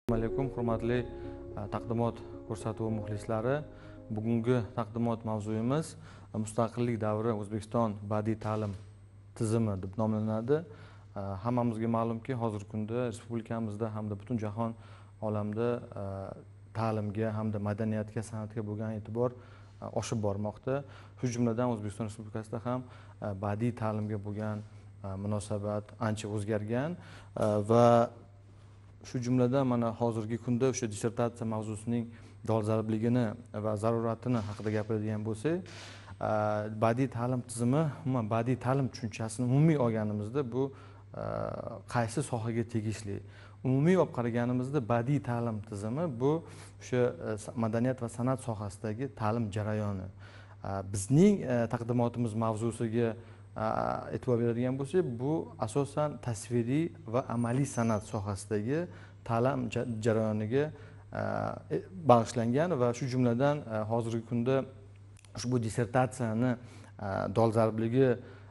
Assalomu alaykum, hurmatli taqdimot ko'rsatuvi muxlislari. Bugungi taqdimot mavzuyimiz mustaqillik davri O'zbekiston badiiy ta'lim tizimi deb nomlanadi. Hammamizga ma'lumki, hozirgi kunda respublikamizda hamda butun jahon olamda ta'limga hamda madaniyatga, san'atga bo'lgan e'tibor oshib bormoqda. Shu jumladan O'zbekiston Respublikasida ham badiiy ta'limga bo'lgan munosabat ancha o'zgargan va shu jumladan mana hozirgi kunda o'sha dissertatsiya mavzusining dolzarbligini va zaruratini haqida gapiradigan bo'lsak, badiiy ta'lim tizimi, umuman badiiy ta'lim tushunchasini umumiy olganimizda bu qaysi sohaga tegishli? Umumiy olib qaraganimizda badiiy ta'lim tizimi bu o'sha madaniyat va san'at sohasidagi ta'lim jarayoni. Bizning taqdimotimiz mavzusiga e'tibor beradigan bo'lsak, bu asosan tasviriy va amaliy san'at sohasidagi ta'lim jarayoniga bag'ishlangan va shu jumladan hozirgi kunda ushbu dissertatsiyani dolzarbligi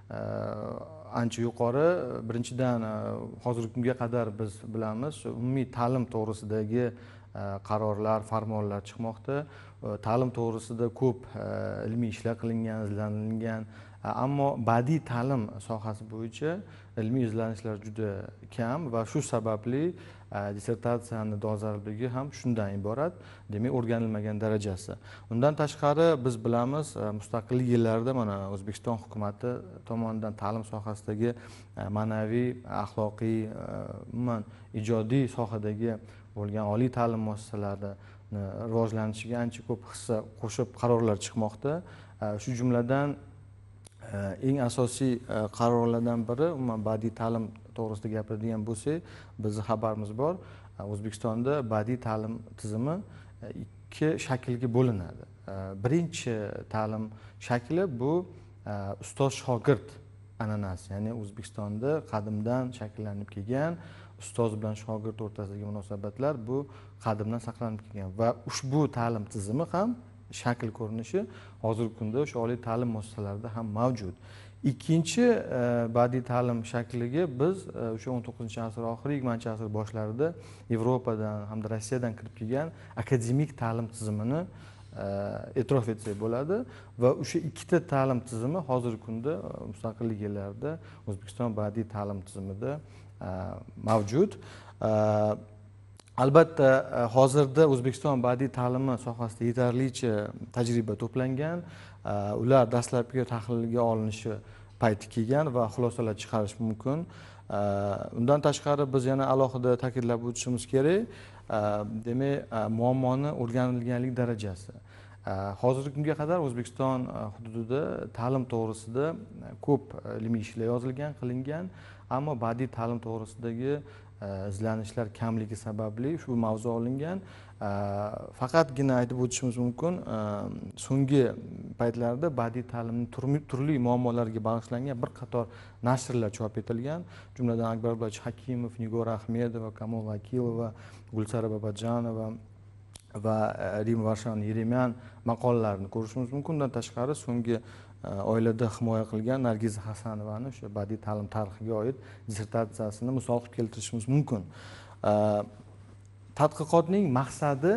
ancha yuqori. Birinchidan hozirgi kunga qadar biz bilamiz, umumiy ta'lim to'g'risidagi qarorlar, farmonlar chiqmoqda. Ta'lim to'g'risida ko'p ilmiy ishlar qilingan, izlanilgan. Ammo badiiy ta'lim sohasi bo'yicha ilmiy izlanishlar juda kam va shu sababli dissertatsiyani dolzarbligi ham shundan iborat, demak o'rganilmagan darajasi. Undan tashqari biz bilamiz, mustaqillik yillarida mana O'zbekiston hukumati tomonidan ta'lim sohasidagi ma'naviy, axloqiy, umuman ijodiy sohadagi bo'lgan oliy ta'lim muassasalari rivojlanishiga ancha ko'p hissa qo'shib qarorlar chiqmoqda. Shu jumladan eng asosiy qarorlardan biri umuman badiiy ta'lim to'g'risida gapiradigan bo'lsak, bizni xabarimiz bor. O'zbekistonda badiiy ta'lim tizimi ikki shaklga bo'linadi. Birinchi ta'lim shakli bu ustoz shogird an'anasi, ya'ni O'zbekistonda qadimdan shakllanib kelgan ustoz bilan shogird o'rtasidagi munosabatlar bu qadimdan saqlanib kelgan va ushbu ta'lim tizimi ham shakl ko'rinishi hozirgi kunda o'sha oliy ta'lim muassasalarida ham mavjud. Ikkinchi badiiy ta'lim shakliga biz o'sha 19-asr oxiri, 20-asr boshlarida Yevropadan hamda Rossiyadan kirib kelgan akademik ta'lim tizimini e'tirof etsak bo'ladi va o'sha ikkita ta'lim tizimi hozirgi kunda mustaqillik yillarida O'zbekiston badiiy ta'lim tizimida mavjud. Albatta, hozirda O'zbekiston badiiy ta'limi sohasida yetarlicha tajriba to'plangan. Ular dastlabki tahlilga olinishi payti kelgan va xulosalar chiqarish mumkin. Undan tashqari biz yana alohida ta'kidlab o'tishimiz kerak, demak, muammoni o'rganilganlik darajasi. Hozirgi kunga qadar O'zbekiston hududida ta'lim to'g'risida ko'p ilmiy ishlar yozilgan, qilingan, ammo badiiy ta'lim to'g'risidagi izlanishlar kamligi sababli shu mavzu olingan. Faqatgina aytib o'tishimiz mumkin, so'nggi paytlarda badiiy ta'limning turli muammolariga bag'ishlangan bir qator nashrlar chop etilgan. Jumladan Akbar Hakimov, Nigora Ahmedova, Kamol Vakilova, Gulsara Babajanova va Rim Varshan Yeremyan maqolalarini ko'rishimiz mumkin. Undan tashqari so'nggi oilada himoya qilgan Nargiza Hasanovani o'sha badiiy ta'lim tarixiga oid dissertatsiyasini misol qilib keltirishimiz mumkin. Tadqiqotning maqsadi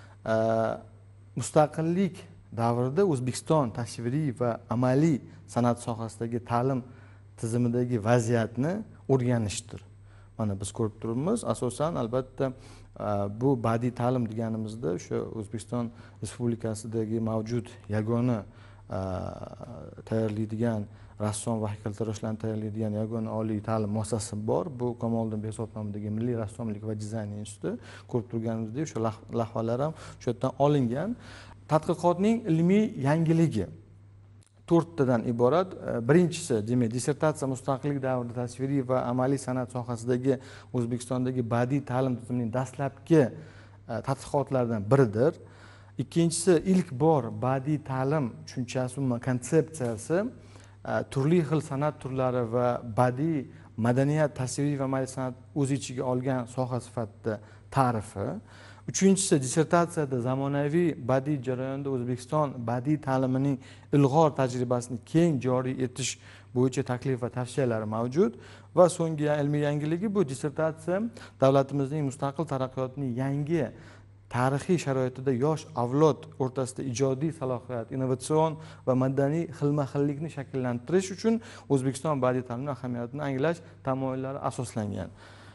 mustaqillik davrida O'zbekiston tasviriy va amaliy san'at sohasidagi ta'lim tizimidagi vaziyatni o'rganishdir. Mana biz ko'rib turibmiz, asosan albatta bu badiiy ta'lim deganimizda o'sha O'zbekiston Respublikasidagi mavjud yagona tayyorlaydigan rassom va haykaltaroshlarni tayyorlaydigan yagona oliy ta'lim muassasasi bor. Bu Kamoliddin Behzod nomidagi Milliy rassomlik va dizayn instituti. Ko'rib turganimizdek, o'sha lavhalar ham shu yerdan olingan. Tadqiqotning ilmiy yangiligi 4 tadan iborat. Birinchisi, demak, dissertatsiya mustaqillik davrida tasviriy va amaliy san'at sohasidagi O'zbekistondagi badiiy ta'lim tizimining dastlabki tadqiqotlaridan biridir. Ikkinchisi, ilk bor badiiy ta'lim tushunchasi, konsepsiyasi turli xil san'at turlari va badiiy madaniyat, tasviriy va amaliy san'at o'z ichiga olgan soha sifatida ta'rifi. Uchinchisi, dissertatsiyada zamonaviy badiiy jarayonda O'zbekiston badiiy ta'limining ilg'or tajribasini keng joriy etish bo'yicha taklif va tavsiyalari mavjud. Va so'nggi ilmiy yangiligi bu dissertatsiya davlatimizning mustaqil taraqqiyotining yangi tarixiy sharoitida yosh avlod o'rtasida ijodiy salohiyat, innovatsion va madaniy xilma-xillikni shakllantirish uchun O'zbekiston badiiy ta'limining ahamiyatini anglash tamoyillari asoslangan.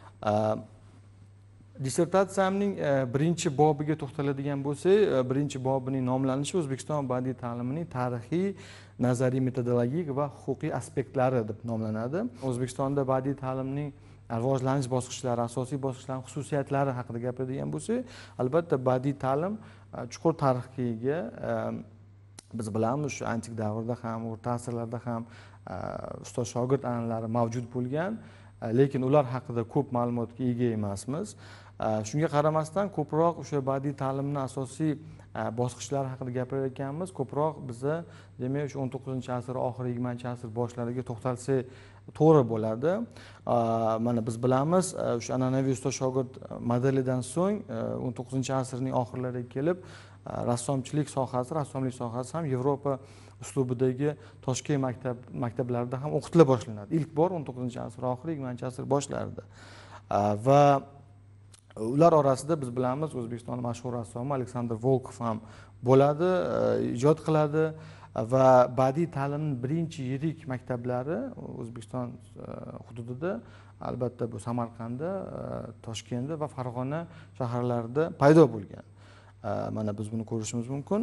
Dissertatsiyamning birinchi bobiga to'xtaladigan bo'lsak, birinchi bobining nomlanishi O'zbekiston badiiy ta'limining tarixiy, nazariy, metodologik va huquqiy aspektlari deb nomlanadi. O'zbekistonda badiiy ta'limning rivojlanish bosqichlari, asosiy bosqichlarining xususiyatlari haqida gapiradigan bo'lsak, albatta badiiy ta'lim chuqur tarixga ega. Biz bilamiz, shu antik davrda ham, o'rta asrlarda ham ustoz shogird an'analari mavjud bo'lgan, lekin ular haqida ko'p ma'lumotga ega emasmiz. Shunga qaramasdan ko'proq o'sha badiiy ta'limning asosiy bosqichlari haqida gapirayotganmiz. Ko'proq biza demak o'sha 19-asr oxiri 20-asr boshlariga to'xtalsak to'g'ri bo'ladi. Mana biz bilamiz, o'sha an'anaviy ustoz shogird modelidan so'ng 19-asrning oxirlariga kelib rassomchilik sohasi ham Yevropa uslubidagi Toshkent maktablarida ham o'qitila boshlanadi. Ilk bor 19-asr oxiri 20-asr boshlarida. Va ular orasida biz bilamiz, O'zbekiston mashhur rassomi Aleksandr Volkov ham bo'ladi, ijod qiladi va badiiy ta'limning birinchi yirik maktablari O'zbekiston hududida, albatta bu Samarqandda, Toshkentda va Farg'ona shaharlarida paydo bo'lgan. Mana biz buni ko'rishimiz mumkin.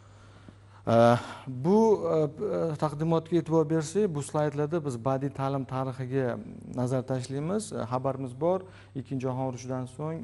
Bu taqdimotga e'tibor bersak, bu slaydlarda biz badiiy ta'lim tarixiga nazar tashlaymiz. Xabarimiz bor, Ikkinchi jahon urushidan so'ng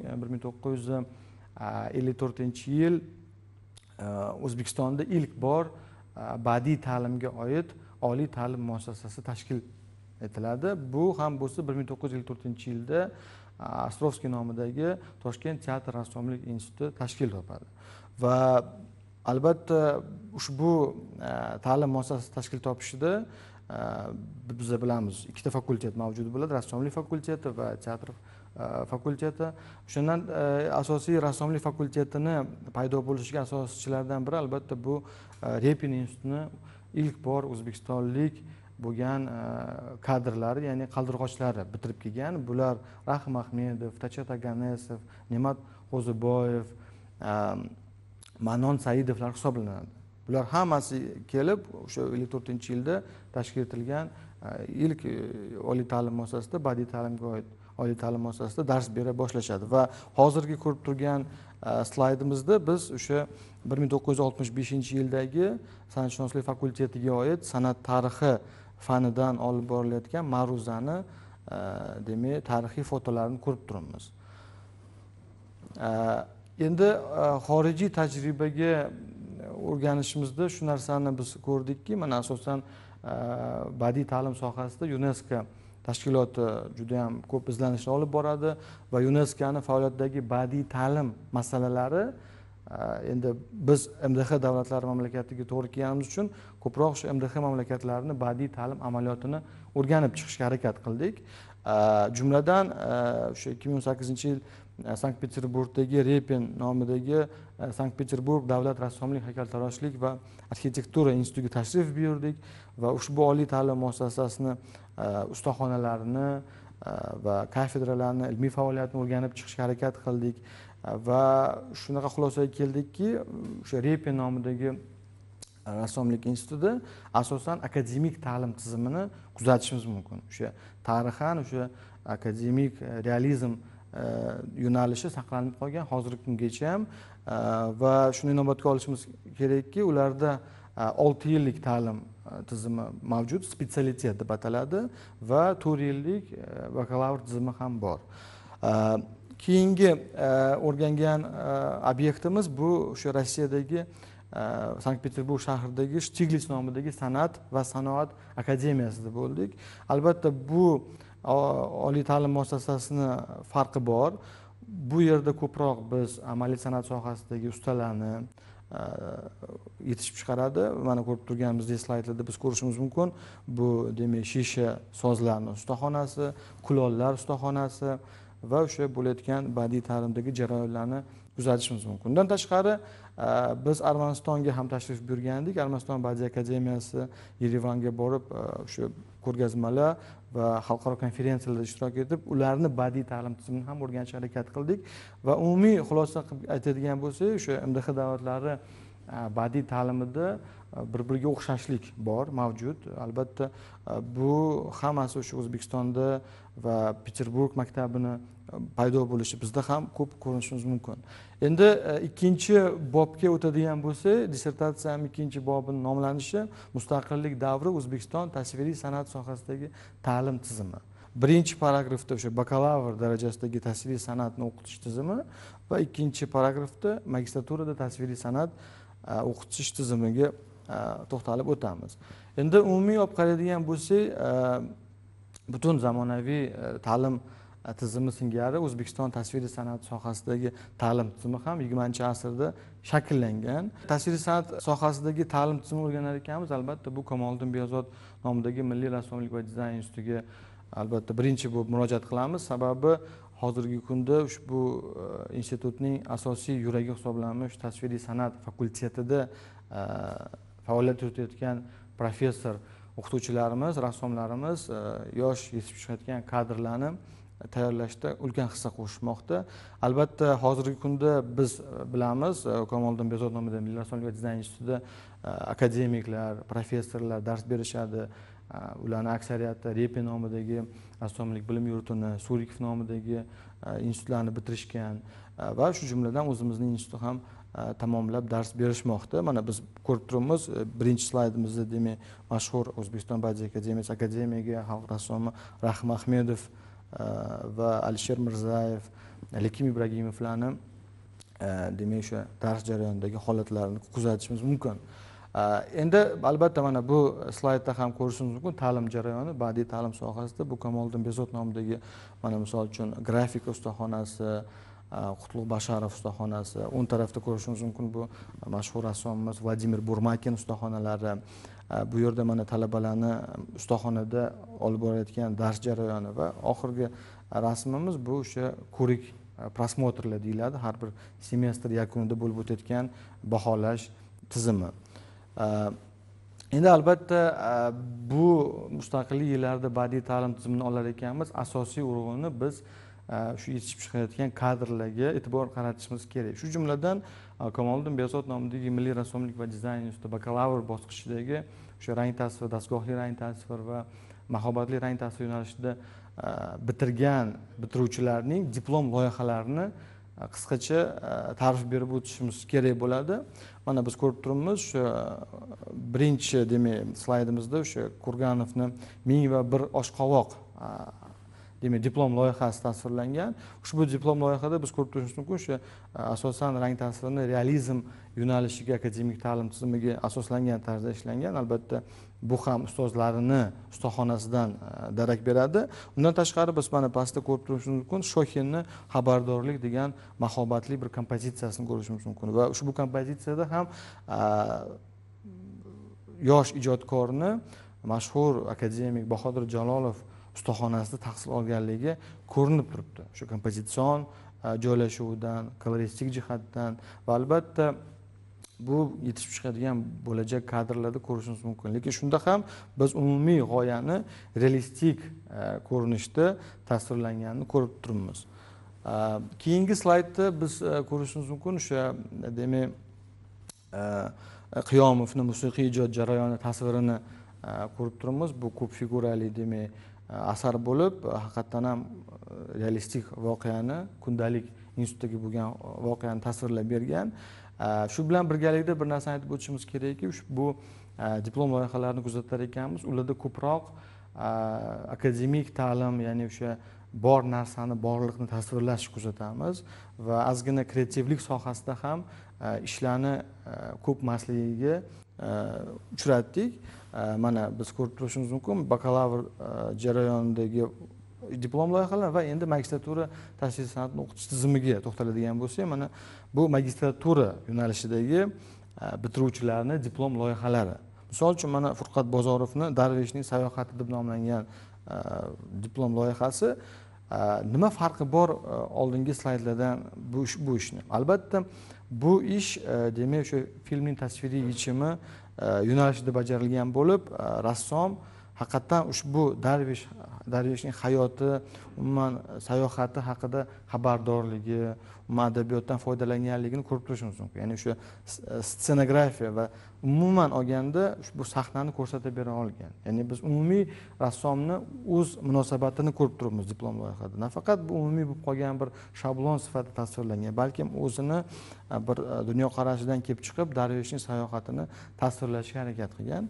1954-yil O'zbekistonda ilk bor badiiy ta'limga oid oliy ta'lim muassasasi tashkil etiladi. Bu ham bo'lsa 1954-yilda Astrovskiy nomidagi Toshkent teatr rassomlik instituti tashkil topadi. Va albatta ushbu ta'lim muassasasi tashkil topishida biz bilamiz, ikkita fakultet mavjud bo'ladi, rassomlik fakulteti va teatr fakulteti. O'shandan asosiy rassomlik fakultetini paydo bo'lishiga asoschilaridan biri albatta bu Repin institutini ilk bor o'zbekistonlik bo'lgan kadrlari, ya'ni qaldirg'ochlari bitirib kelgan. Bular Rahim Ahmedov, Tachat Aganesov, Ne'mat Qo'ziboyev, Manon Saidovlar hisoblanadi. Bular hammasi kelib o'sha 54-yilda tashkil etilgan ilk oliy ta'lim muassasasida, badiiy ta'limga oid oliy ta'lim muassasasida dars bera boshlashadi. Va hozirgi ko'rib turgan slaydimizda biz o'sha 1965-yildagi san'atshunoslik fakultetiga oid san'at tarixi fanidan olib borilayotgan ma'ruzani, demak, tarixiy fotolarini ko'rib turibmiz. Endi xorijiy tajribaga o'rganishimizda shu narsani biz ko'rdikki, mana asosan badiiy ta'lim sohasida UNESCO tashkiloti juda ham ko'p izlanishlar olib boradi va UNESCOning faoliyatidagi badiiy ta'lim masalalari endi biz MDH davlatlari mamlakatiga to'g'ri kelganimiz uchun ko'proq shu MDH mamlakatlarini badiiy ta'lim amaliyotini o'rganib chiqishga harakat qildik. Jumladan o'sha 2018-yil Sankt-Peterburgdagi Repin nomidagi Sankt-Peterburg davlat rassomlik, haykaltaroshlik va arxitektura institutiga tashrif buyurdik va ushbu oliy ta'lim muassasasini ustaxonalarini va kafedralarini, ilmiy faoliyatini o'rganib chiqishga harakat qildik va shunaqa xulosaga keldikki, o'sha Repin nomidagi rassomlik institutida asosan akademik ta'lim tizimini kuzatishimiz mumkin. O'sha tarixan, o'sha akademik realizm yo'nalishi saqlanib qolgan hozirgi kungacha ham va shuni inobatga olishimiz kerakki, ularda 6 yillik ta'lim tizimi mavjud, spetsialitet deb ataladi va 4 yillik bakalavr tizimi ham bor. Keyingi o'rgangan obyektimiz bu o'sha Rossiyadagi Sankt-Peterburg shahridagi Shtiglits nomidagi San'at va sanoat akademiyasida bo'ldik. Albatta bu oliy ta'lim muassasasini farqi bor. Bu yerda ko'proq biz amaliy san'at sohasidagi ustalarni yetishib chiqaradi. Mana ko'rib turganimizdek slaydlarda biz ko'rishimiz mumkin. Bu demak shisha sozlarning ustaxonasi, kulollar ustaxonasi va o'sha bo'layotgan badiiy ta'limdagi jarayonlarni kuzatishimiz mumkin. Undan tashqari biz Armanistonga ham tashrif buyurgandik. Armaniston Badiiy akademiyasi Yerevanga borib o'sha ko'rgazmalar va xalqaro konferensiyalarda ishtirok etib, ularni badiiy ta'lim tizimini ham o'rganishga harakat qildik va umumiy xulosa qilib aytadigan bo'lsak, o'sha MDH davlatlari badiiy ta'limida bir-biriga o'xshashlik bor, mavjud. Albatta bu hammasi o'sha O'zbekistonda va Peterburg maktabini paydo bo'lishi bizda ham ko'p ko'rishimiz mumkin. Endi ikkinchi bobga o'tadigan bo'lsak, dissertatsiyam ikkinchi bobining nomlanishi mustaqillik davri O'zbekiston tasviriy san'at sohasidagi ta'lim tizimi. Birinchi paragrafda o'sha bakalavr darajasidagi tasviriy san'atni o'qitish tizimi va ikkinchi paragrafda magistraturada tasviriy san'at o'qitish tizimiga to'xtalib o'tamiz. Endi umumiy olib qaraydigan bo'lsak, butun zamonaviy ta'lim tizimi singari O'zbekiston tasviriy san'at sohasidagi ta'lim tizimi ham 20-asrda shakllangan. Tasviriy san'at sohasidagi ta'lim tizimini o'rganar ekanmiz, albatta bu Kamoliddin Behzod nomidagi Milliy rassomlik va dizayn institutiga albatta birinchi bo'lib murojaat qilamiz. Sababi hozirgi kunda ushbu institutning asosiy yuragi hisoblanmish tasviriy san'at fakultetida faoliyat yuritayotgan professor o'qituvchilarimiz, rassomlarimiz yosh yetishib chiqayotgan kadrlarni tayyorlashda ulkan hissa qo'shmoqda. Albatta hozirgi kunda biz bilamiz, Kamoliddin Behzod nomidagi Milliy rassomlik va dizayn institutida akademiklar, professorlar dars berishadi. Ularning aksariyati Repi nomidagi rassomlik bilim yurtini, Surikov nomidagi institutlarni bitirishgan va shu jumladan o'zimizning institut ham tamomlab dars berishmoqda. Mana biz ko'rib turibmiz, birinchi slaydimizda demak mashhur O'zbekiston Badiiy akademiyasi akademiga xalq rassomi Rahim Ahmedov va Alisher Mirzayev, Lekim Ibragimovlarni demak o'sha dars jarayonidagi holatlarini kuzatishimiz mumkin. Endi albatta mana bu slaydda ham ko'rishingiz mumkin ta'lim jarayoni badiiy ta'lim sohasida bu Kamoliddin Behzod nomidagi mana misol uchun grafika ustaxonasi, Qutlug' Basharov ustaxonasi, o'ng tarafda ko'rishingiz mumkin bu mashhur rassomimiz Vladimir Burmakin ustaxonalari. Bu yerda mana talabalarni ustaxonada olib borayotgan dars jarayoni va oxirgi rasmimiz bu o'sha ko'rik prosmotrlar deyiladi. Har bir semestr yakunida bo'lib o'tayotgan baholash tizimi. Endi albatta bu mustaqillik yillarida badiiy ta'lim tizimini olar ekanmiz, asosiy urg'uni biz shu yetishib chiqayotgan kadrlarga e'tibor qaratishimiz kerak. Shu jumladan Kamoliddin Behzod nomidagi Milliy rassomlik va dizayn instituti bakalavr bosqichidagi o'sha rang tasvir, dastgohli rang tasvir va mahobatli rang tasvir yo'nalishida bitirgan bitiruvchilarning diplom loyihalarini qisqacha ta'rif berib o'tishimiz kerak bo'ladi. Mana biz ko'rib turibmiz, o'sha birinchi demak slaydimizda o'sha Kurganovning 1001 oshqovoq demak diplom loyihasi tasvirlangan. Ushbu diplom loyihada biz ko'rib turishimiz mumkin, o'sha asosan rang tasvirini realizm yo'nalishiga, akademik ta'lim tizimiga asoslangan tarzda ishlangan. Albatta bu ham ustozlarini ustaxonasidan darak beradi. Undan tashqari biz mana pastda ko'rib turishimiz mumkin, Shoxinni xabardorlik degan mahobatli bir kompozitsiyasini ko'rishimiz mumkin va ushbu kompozitsiyada ham yosh ijodkorni mashhur akademik Bahodir Jalolov ustaxonasida tahsil olganligi ko'rinib turibdi. Shu kompozitsion joylashuvidan, koloristik jihatdan va albatta bu yetishib chiqadigan bo'lajak kadrlarda ko'rishimiz mumkin. Lekin shunda ham biz umumiy g'oyani realistik ko'rinishda tasvirlanganini ko'rib turibmiz. Keyingi slaydda biz ko'rishimiz mumkin o'sha demak Qiyomovning musiqiy ijod jarayoni tasvirini ko'rib turibmiz. Bu ko'p figurali demak asar bo'lib, haqiqatan ham realistik voqeani, kundalik institutdagi bo'lgan voqeani tasvirlab bergan. Shu bilan birgalikda bir narsani aytib o'tishimiz kerakki, bu diplom loyihalarini kuzatar ekanmiz. Ularda ko'proq akademik ta'lim, ya'ni o'sha bor narsani, borliqni tasvirlash kuzatamiz va ozgina kreativlik sohasida ham ishlarni ko'p emasligiga uchratdik. Mana biz ko'rib turishimiz mumkin, bakalavr jarayonidagi diplom loyihalar va endi magistratura tasviriy san'atni o'qitish tizimiga to'xtaladigan bo'lsak, mana bu magistratura yo'nalishidagi bitiruvchilarning diplom loyihalari. Misol uchun mana Furqat Bozorovning Darveshning sayohati deb nomlangan diplom loyihasi Nima farqi bor oldingi slaydlardan bu ishni? Albatta, bu ish demak o'sha filmning tasviriy yechimi yo'nalishida bajarilgan bo'lib, rassom haqiqatan ushbu darveshning hayoti, umuman sayohati haqida xabardorligi, umuman adabiyotdan foydalanganligini ko'rib turishimiz mumkin. Ya'ni o'sha stsenografiya va umuman olganda ushbu sahnani ko'rsatib bera olgan. Ya'ni biz umumiy rassomni o'z munosabatini ko'rib turibmiz diplom loyihada. Nafaqat bu umumiy bo'lib qolgan bir shablon sifatida tasvirlangan, balkim o'zini bir dunyoqarashidan kelib chiqib, darveshning sayohatini tasvirlashga harakat qilgan.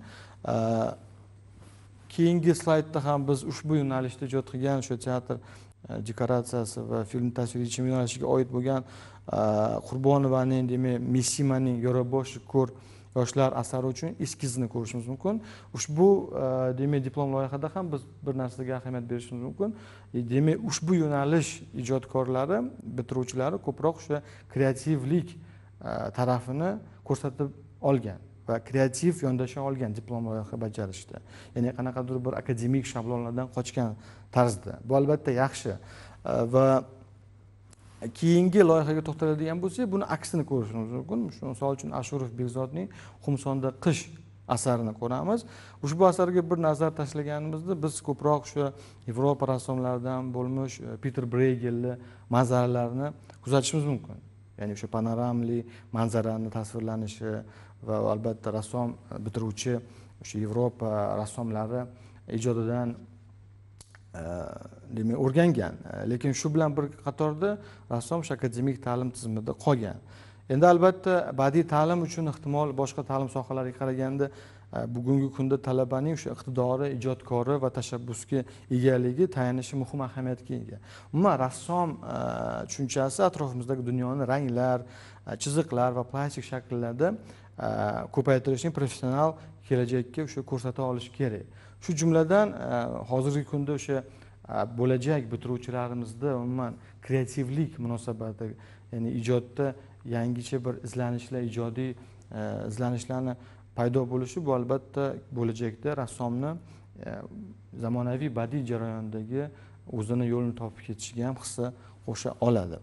Keyingi slaydda ham biz ushbu yo'nalishda ijod qilgan o'sha teatr dekoratsiyasi va film tasviriy yechimi yo'nalishiga oid bo'lgan Qurbonovaning, demak, Messimaning Yo'raboshi ko'r yoshlar asari uchun eskizini ko'rishimiz mumkin. Ushbu demak diplom loyihada ham biz bir narsaga ahamiyat berishimiz mumkin. Demak, ushbu yo'nalish ijodkorlari, bitiruvchilari ko'proq o'sha kreativlik tarafini ko'rsatib olgan va kreativ yondasha olgan diplom loyiha bajarishda. Ya'ni qanaqadir bir akademik shablonlardan qochgan tarzda. Bu albatta yaxshi. Va keyingi loyihaga to'xtaladigan bo'lsak, buni aksini ko'rishimiz mumkin. Misol uchun Ashurov Bekzodning Xumsonda qish asarini ko'ramiz. Ushbu asarga bir nazar tashlaganimizda biz ko'proq o'sha Yevropa rassomlaridan bo'lmish Peter Bruegelli manzaralarni kuzatishimiz mumkin. Ya'ni o'sha panoramli manzarani tasvirlanishi va albatta rassom bitiruvchi o'sha Yevropa rassomlari ijodidan demak o'rgangan. Lekin shu bilan bir qatorda rassom akademik ta'lim tizimida qolgan. Endi albatta badiiy ta'lim uchun ehtimol boshqa ta'lim sohalariga qaraganda bugungi kunda talabaning o'sha iqtidori, ijodkori va tashabbusga egaligi tayinishi muhim ahamiyatga ega. Umuman rassom tushunchasi atrofimizdagi dunyoni ranglar, chiziqlar va plastik shakllarda ko'paytirishning professional kelajakka o'sha ko'rsata olishi kerak. Shu jumladan hozirgi kunda o'sha bo'lajak bitiruvchilarimizda umuman kreativlik munosabati, ya'ni ijodda yangicha bir izlanishlar, ijodiy izlanishlarni paydo bo'lishi bu albatta bo'lajakda rassomni zamonaviy badiiy jarayondagi o'zini yo'lini topib ketishiga ham hissa qo'sha oladi.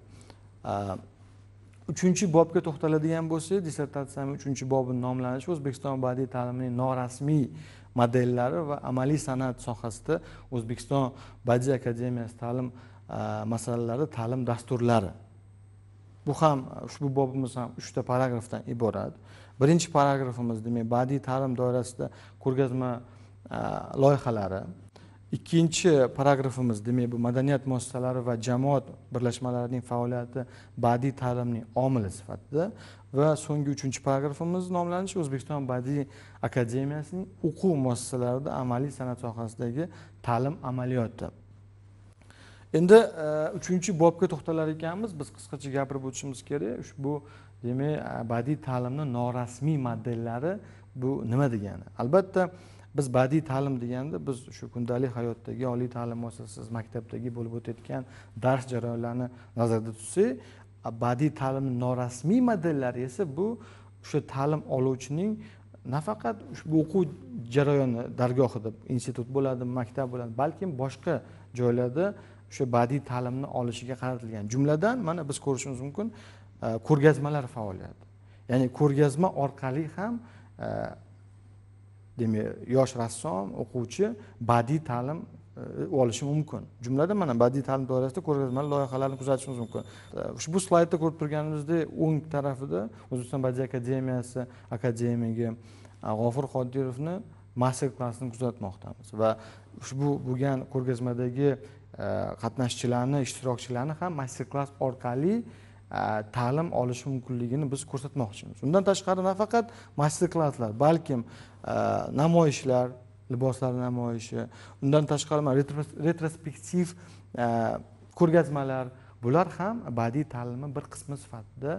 Uchinchi bobga to'xtaladigan bo'lsak, dissertatsiyaning uchinchi bobining nomlanishi O'zbekiston badiiy ta'limining norasmiy modellari va amaliy san'at sohasida O'zbekiston Badiiy akademiyasi ta'lim masalalari, ta'lim dasturlari. Bu ham ushbu bobimiz ham 3 ta paragrafdan iborat. Birinchi paragrafimiz demak badiiy ta'lim doirasida ko'rgazma loyihalari. Ikkinchi paragrafimiz demak bu madaniyat muassasalari va jamoat birlashmalarining faoliyati badiiy ta'limning omili sifatida va so'nggi uchinchi paragrafimiz nomlanishi O'zbekiston Badiiy akademiyasining o'quv muassasalarida amaliy san'at sohasidagi ta'lim amaliyoti. Endi uchinchi bobga to'xtalar ekanmiz, biz qisqacha gapirib o'tishimiz kerak. Ushbu demak badiiy ta'limning norasmiy modellari bu nima degani? Albatta biz badiiy ta'lim deganda biz shu kundalik hayotdagi oliy ta'lim muassasasi, maktabdagi bo'lib o'tayotgan dars jarayonlarini nazarda tutsak, badiiy ta'limning norasmiy modellari esa bu o'sha ta'lim oluvchining nafaqat ushbu o'quv jarayoni dargohida, institut bo'ladi, maktab bo'ladi, balkim boshqa joylarda o'sha badiiy ta'limni olishiga qaratilgan. Jumladan mana biz ko'rishimiz mumkin ko'rgazmalar faoliyati. Ya'ni ko'rgazma orqali ham demak yosh rassom, o'quvchi badiiy ta'lim olishi mumkin. Jumladan mana badiiy ta'lim doirasida ko'rgazma loyihalarni kuzatishimiz mumkin. Ushbu slaydda ko'rib turganimizdek, o'ng tarafida O'zbekiston Badiiy akademiyasi akademigi G'ofur Qodirovni master klassini kuzatmoqdamiz va ushbu bo'lgan ko'rgazmadagi qatnashchilarni, ishtirokchilarni ham master klass orqali ta'lim olishi mumkinligini biz ko'rsatmoqchimiz. Undan tashqari nafaqat master klasslar, balkim namoyishlar, liboslar namoyishi, undan tashqari retrospektiv ko'rgazmalar, bular ham badiiy ta'limning bir qismi sifatida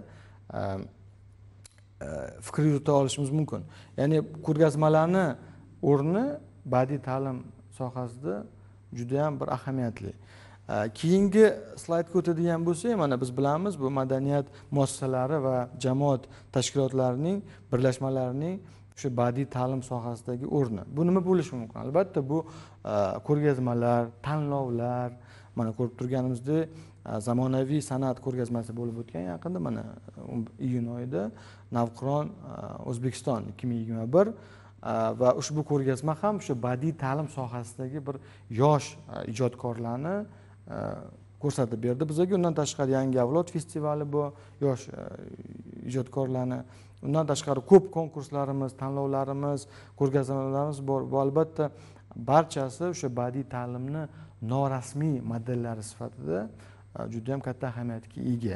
fikr yurita olishimiz mumkin. Ya'ni ko'rgazmalarni o'rni badiiy ta'lim sohasida juda ham bir ahamiyatli. Keyingi slaydga o'tadigan bo'lsak, mana biz bilamiz, bu madaniyat muassasalari va jamoat tashkilotlarining, birlashmalarining o'sha badiiy ta'lim sohasidagi o'rni. Bu nima bo'lishi mumkin? Albatta bu ko'rgazmalar, tanlovlar mana ko'rib turganimizdek zamonaviy san'at ko'rgazmasi bo'lib o'tgan yaqinda mana iyun oyida Navqiron O'zbekiston 2021 va ushbu ko'rgazma ham o'sha badiiy ta'lim sohasidagi bir yosh ijodkorlarni ko'rsatib berdi bizga. Undan tashqari yangi avlod festivali bu yosh ijodkorlarni, undan tashqari ko'p konkurslarimiz, tanlovlarimiz, ko'rgazmalarimiz bor. Bu albatta barchasi o'sha badiiy ta'limni norasmiy modellari sifatida juda ham katta ahamiyatga ega.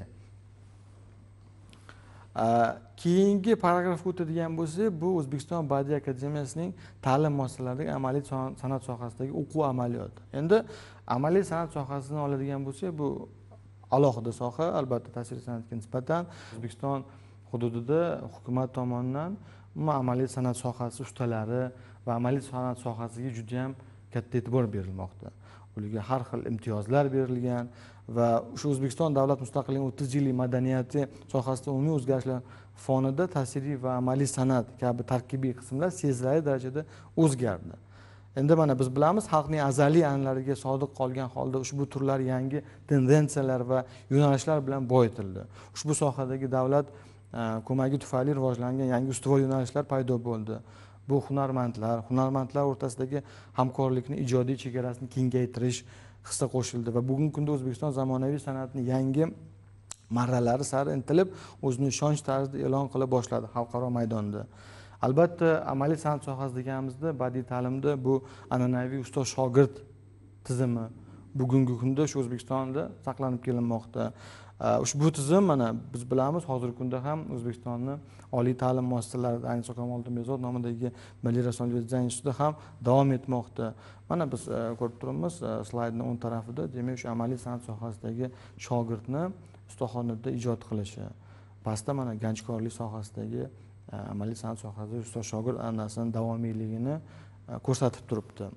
Keyingi paragrafga o'tadigan bo'lsak, bu O'zbekiston Badiiy akademiyasining ta'lim muassasalaridagi amaliy san'at sohasidagi o'quv amaliyoti. Endi amaliy san'at sohasini oladigan bo'lsak, bu alohida soha, albatta tasviriy san'atga nisbatan O'zbekiston hududida hukumat tomonidan amaliy san'at sohasi ustalari va amaliy san'at sohasiga juda ham katta e'tibor berilmoqda. Ularga har xil imtiyozlar berilgan va shu O'zbekiston davlat mustaqilligining 30 yillik madaniyati sohasida umumiy o'zgarishlar fonida tasviriy va amaliy san'at kabi tarkibiy qismlar sezilarli darajada o'zgardi. Endi mana biz bilamiz, xalqning azaliy an'analariga sodiq qolgan holda ushbu turlar yangi tendensiyalar va yo'nalishlar bilan boyitildi. Ushbu sohadagi davlat ko'magi tufayli rivojlangan yangi ustuvor yo'nalishlar paydo bo'ldi. Bu hunarmandlar o'rtasidagi hamkorlikni ijodiy chegarasini kengaytirish hissa qo'shildi va bugungi kunda O'zbekiston zamonaviy san'atni yangi marralari sari intilib, o'zini ishonch tarzida e'lon qila boshladi xalqaro maydonda. Albatta, amaliy san'at sohasi deganimizda, badiiy ta'limda bu an'anaviy ustoz shogird tizimi bugungi kunda shu O'zbekistonda saqlanib kelinmoqda. Ushbu tizim mana biz bilamiz, hozirgi kunda ham O'zbekistonni oliy ta'lim muassasalarida, ayniqsa Kamoliddin Behzod nomidagi Milliy rassomlik va dizayn institutida ham davom etmoqda. Mana biz ko'rib turibmiz slaydning o'ng tarafida, demak, shu amaliy san'at sohasidagi shogirdni ustaxonada ijod qilishi. Pastda mana ganchkorlik sohasidagi amaliy san'at sohasidagi ustoz shogird an'anasining davomiyligini ko'rsatib turibdi.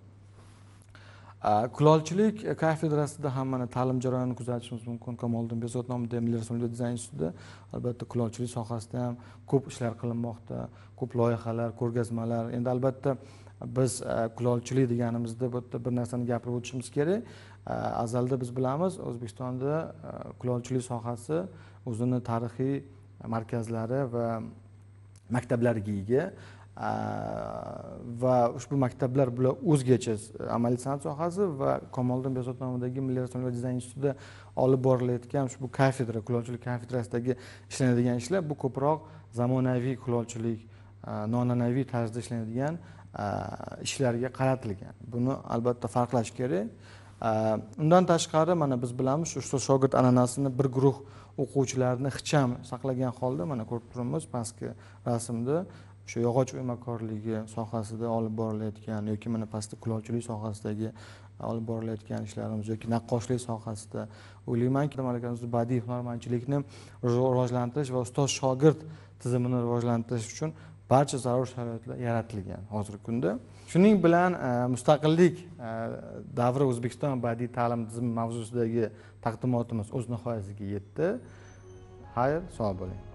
Kulolchilik kafedrasida ham mana ta'lim jarayonini kuzatishimiz mumkin. Kamoliddin Behzod nomidagi Milliy rassomlik va dizayn institutida albatta kulolchilik sohasida ham ko'p ishlar qilinmoqda, ko'p loyihalar, ko'rgazmalar. Endi albatta biz kulolchilik deganimizda bu yerda bir narsani gapirib o'tishimiz kerak. Azalda biz bilamiz, O'zbekistonda kulolchilik sohasi o'zini tarixiy markazlari va maktablariga ega. Va ushbu maktablar bilan o'zgacha amaliy san'at sohasi va Kamoliddin Behzod nomidagi Milliy rassomlik va dizayn institutida olib borilayotgan ushbu kafedra, kulolchilik kafedrasidagi ishlanadigan ishlar bu ko'proq zamonaviy kulolchilik, noan'anaviy tarzda ishlanadigan ishlarga qaratilgan. Buni albatta farqlash kerak. Undan tashqari mana biz bilamiz, shu ustoz shogird an'anasini bir guruh o'quvchilarni ixcham saqlagan holda mana ko'rib turibmiz pastki rasmda shu yog'och o'ymakorligi sohasida olib borilayotgan yoki mana pastda kulolchilik sohasidagi olib borilayotgan ishlarimiz yoki naqqoshlik sohasida o'ylaymanki, mamlakatimizda badiiy hunarmandchilikni rivojlantirish va ustoz shogird tizimini rivojlantirish uchun barcha zarur sharoitlar yaratilgan hozirgi kunda. Shuning bilan mustaqillik davri O'zbekiston badiiy ta'lim tizimi mavzusidagi taqdimotimiz o'z nihoyasiga yetdi. Xayr, sog' bo'ling.